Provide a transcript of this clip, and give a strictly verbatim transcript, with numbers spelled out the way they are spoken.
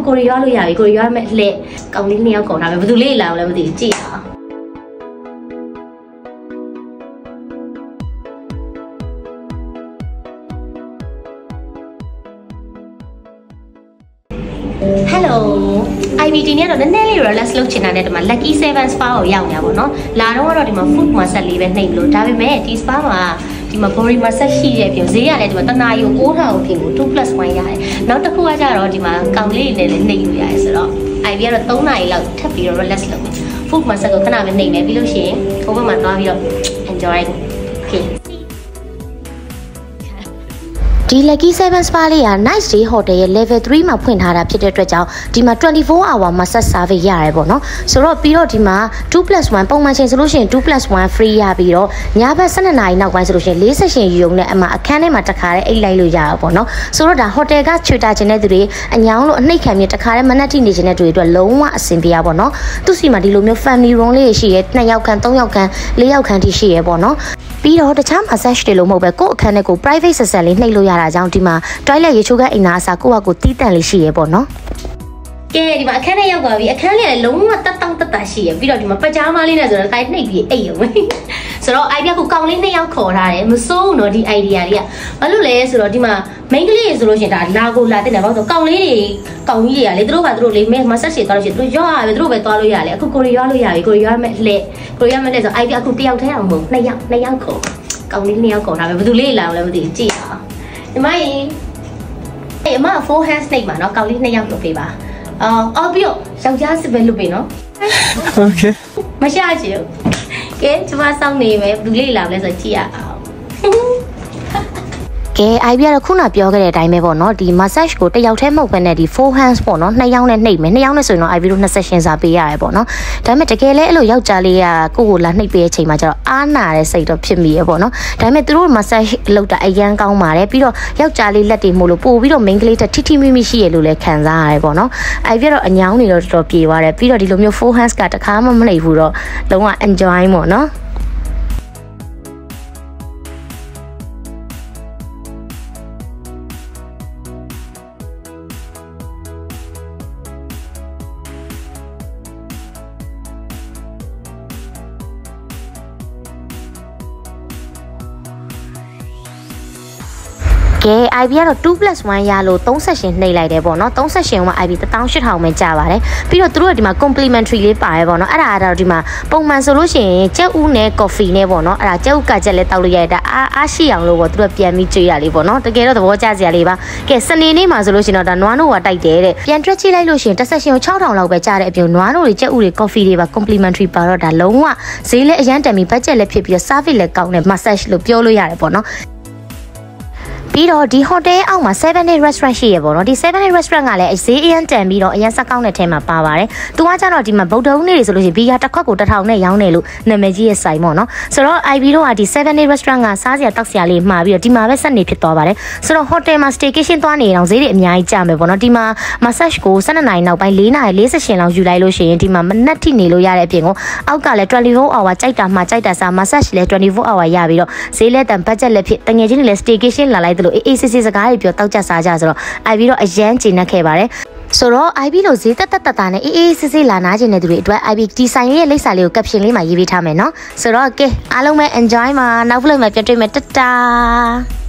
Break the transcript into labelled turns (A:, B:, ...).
A: ကိုရီးယားလို့ရပြီကိုရီးယားမဲ့လက်ကောင်းလေးနှစ်ယောက်ခေါ်ထားပဲဘယ်သူလေးလာလဲမသိဘူးကြည့်အောင် Hello I B ဒီနေ့တော့နည်းနည်းလေး relax လုပ်ချင်တာနဲ့ဒီမှာ Lucky seven spa ကိုရောက်နေတာပေါ့နော်လာတော့ကတော့ဒီမှာ foot massage လေးပဲနှိပ်လို့ဒါပေမဲ့ဒီ spa မှာဒီမှာ body massage ရှိရဲ့ပြင်ဈေးရတယ်ဒီမှာတနာရီကိုnine thousandပြင်ကိုtwo plus oneရတယ်နောက်တစ်ခုကကြတော့ဒီမှာကောင်လေးတွေနဲ့လည်းနှိပ်လို့ရတယ်ဆိုတော့ I B ကတော့threeနာရီလောက်ထပ်ပြီးတော့ relax လုပ်မယ် foot massage ကိုခဏပဲနှိပ်မယ်ပြီးလို့ရှိရင်ဟိုဘက်မှာသွားပြီးတော့ enjoy okayဒီ Lucky seven Spa လေးက Nice Day Hotel ရဲ့ level three မှာဖွင့်ထားတာဖြစ်တဲ့အတွက်ကြောင့်ဒီမှာtwenty-four hour massage service ရတယ်ပေါ့နော်ဆိုတော့ပြီးတော့ဒီမှာtwo plus one ပုံမှန်ချိန်ဆိုလို့ရှိရင်two plus one free ရပြီးတော့ညဘက်twelveနာရီနောက်ပိုင်းဆိုလို့ရှိရင်four ဆက်ရှင်ယူုံနဲ့အမှအခန်းထဲမှာတခါတည်းအိတ်လိုက်လို့ရတာပေါ့နော်ဆိုတော့ဒါ hotel ကချွေတာခြင်းတဲ့သူတွေအညောင်းလို့အနှိတ်ခံပြီးတခါတည်းမနက်ထိနေခြင်းတဲ့သူတွေအတွက်လုံးဝအဆင်ပြေရပါတော့သူစီမှာဒီလိုမျိုး family room လေးရှိရဲtwoယောက်ခန့်threeယောက်ခန့်fourယောက်ခန့်ထိရှိရဲပေါ့နော်ပြီးတော့တခြား massage တွေလို့မဟုတ်ပဲကိုယ့်အခန်းထဲကို private ဆက်ဆက်လေးနှိပ်လို့ရတာကြောင့်ဒီမှာ toilet ရေချိုးခန်းအိမ်သာအစားကိုယ့်ဟာကိုယ်တီးတန့်လေးရှိရဲပေါ့နော်ကဲဒီမှာအခန်းထဲရောက်သွားပြီအခန်းလေးလည်းလုံးဝတက်တောင့်တက်တာရှိရပြီးတော့ဒီမှာပကြားမလေးနဲ့ဆိုတော့တိုင်းနှိပ်ပြီးအိပ်ရုံပဲဆိုတော့ idea ကိုကောင်းလေးနှစ်ယောက်ခေါ်ထားတယ်မစိုးဘူးနော်ဒီ idea လေးကဘာလို့လဲဆိုတော့ဒီမှာ main ကလေးဆိုလို့ရှိရင်ဒါလာကိုလာတဲ့နေပါဆိုကောင်းလေးတွေကောင်းကြီးတွေကလေသူတို့ကသူတို့လေး massage တွေသွားလို့ရှိရင်သူတို့ရောရပဲသူတို့ပဲသွားလို့ရလေအခုကိုရီးယားလို့ရပြီကိုရီးယားမဲ့လက်ကိုရီးယားမဲ့လက်ဆို idea အခုတယောက်တည်းအောင်မဟုတ်နှစ်ယောက်နှစ်ယောက်ခေါ်ကောင်းလေးနှစ်ယောက်ခေါ်ထားပဲဘယ်သူလေးလာလဲမသိဘူးကြည့်အောင်ဒီမကြီးအမ four hands နှိပ်မှာနော်ကောင်းလေးနှစ်ယောက်လုပ်ပေးပါအော်အော်ပြီးတော့ယောက်ျားစစ်ပဲလုပ်ပေးနော်
B: Okay
A: မရှာချင်ကဲကျမစောင့်နေမယ်ဘူးလေးလာလဲဆိုကြည့်ရအောင်ကဲ I B ကတော့ခုနပြောခဲ့တဲ့အတိုင်းပဲပေါ့နော်ဒီ massage ကိုတစ်ယောက်တည်းမဟုတ်ဘဲနဲ့ဒီ four hands ပေါ့နော်နှစ်ယောက်နဲ့နှိပ်မယ်နှစ်ယောက်နဲ့ဆိုရင်တော့ I B တို့two ဆက်ရှင်စာပေးရတယ်ပေါ့နော်ဒါပေမဲ့တကယ်လဲအဲ့လိုယောက်ျားလေးကကိုယ့်ကိုလာနှိပ်ပေးတဲ့အချိန်မှာကျတော့အားနာတဲ့စိတ်တော့ဖြစ်မိရပေါ့နော်ဒါပေမဲ့သူတို့ massage လုပ်တာအရန်ကောင်းပါတယ်ပြီးတော့ယောက်ျားလေးလက်တွေမို့လို့ပို့ပြီးတော့ main ကလေးတက်ထိထိမိမိရှိရလို့လည်းခံစားရတယ်ပေါ့နော် I B ကတော့အညောင်းနေတော့တော်တော်ပြေသွားတယ်ပြီးတော့ဒီလိုမျိုး four hands ကတခါမှမနှိပ်ဘူးတော့လုံးဝ enjoy ပေါ့နော်ကဲ I B ကတော့two plus one ရလို့three ဆက်ရှင်နှိပ်လိုက်တယ်ပေါ့နော်threeဆက်ရှင်က I B one thousand eight thousandပဲကြာပါတယ်ပြီးတော့သူတို့ကဒီမှာ complimentary လေးပါတယ်ပေါ့နော်အဲ့ဒါကတော့ဒီမှာပုံမှန်ဆိုလို့ရှိရင်ကြက်ဥနဲ့ coffee နဲ့ပေါ့နော်အဲ့ဒါကြက်ဥကကြက်လဲတောက်လို့ရတဲ့အားအားရှိအောင်လို့ပေါ့သူတို့ပြန်ပြီးကြွေးရလေးပေါ့နော်တကယ်တော့သဘောကျစရာလေးပါကဲစနေနေ့မှာဆိုလို့ရှိရင်တော့ဒါနွားနို့ကတိုက်တယ်တဲ့ပြန်တွက်ကြည့်လိုက်လို့ရှိရင်တစ်ဆက်ရှင်ကိုsix thousandလောက်ပဲကြာတဲ့အပြင်နွားနို့တွေကြက်ဥတွေ coffee တွေပါ complimentary ပါတော့ဒါလုံးဝဈေးလဲအရန်တန်ပြီး budget လဲဖြစ်ပြီး service လဲကောင်းတယ် massage လို့ပြောလို့ရတယ်ပေါ့နော်ပြီးတော့ဒီ hotel အောက်မှာseven day restaurant ရှိရပေါ့နော်ဒီseven day restaurant ကလည်းဈေးအရန်တန်ပြီးတော့အရန်စကောင်းတဲ့ထဲမှာပါပါတယ်သူကကြတော့ဒီမှာဗုဒ္ဓဦးနေ့တွေဆိုလို့ရှိရင်ဘီယာတစ်ခွက်ကိုone thousandနဲ့ရောင်းတယ်လို့နာမည်ကြီးရဲ့ဆိုင်ပေါ့နော်ဆိုတော့ I B တို့ကဒီseven day restaurant ကစားစရာတောက်စရာလေးမှာပြီးတော့ဒီမှာပဲဆက်နေဖြစ်သွားပါတယ်ဆိုတော့ hotel မှာ staycation သွားနေအောင်ဈေးတွေအများကြီးကျမယ်ပေါ့နော်ဒီမှာ massage ကိုtwelveနာရီနောက်ပိုင်းfourနာရီfourဆက်ရှင်လောက်ယူလိုက်လို့ရှိရင်ဒီမှာမနက်ထိနေလို့ရတဲ့အပြင်ကိုအောက်ကလည်းtwenty-four hour ကြိုက်တာမှကြိုက်တာစား massage လည်းtwenty-four hour ရပြီးတော့ဈေးလည်းတန် budget လည်းဖြစ်တငယ်ချင်းတွေလည်း staycation လာလိုက်တယ်လို့အေးအေးဆေးဆေးစကားတွေပြောတောက်ကြစားကြဆိုတော့ I B တော့အရန်ကျဉ်နှက်ခဲ့ပါတယ်ဆိုတော့ I B လို့ဈေးတက်တက်တက်တာနဲ့အေးအေးဆေးဆေးလာနာကျင်တဲ့သူတွေအတွက် I B ဒီဆိုင်ရဲ့လိပ်စာလေးကို caption လေးမှာရေးပေးထားမယ်နော်ဆိုတော့ကဲအားလုံးပဲ enjoy မှာနောက်ဗလီမှာပြန်တွေ့မယ်တတာ